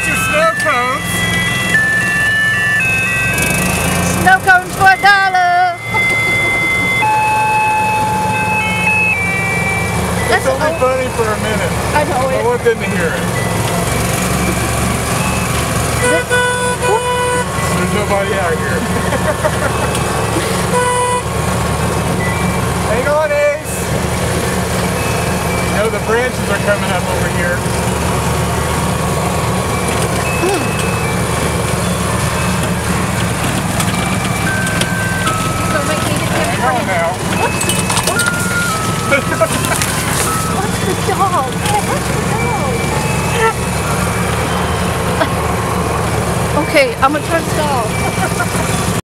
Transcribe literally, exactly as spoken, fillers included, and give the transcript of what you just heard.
your snow cones. Snow cones for a dollar. It's only oh. funny for a minute. I know it. I want them to hear it. There's nobody out here. Hang on, Ace. You know the branches are coming up over here. Don't make me get Hang on now. What's the dog? What's the dog? Okay, I'm gonna try to stall.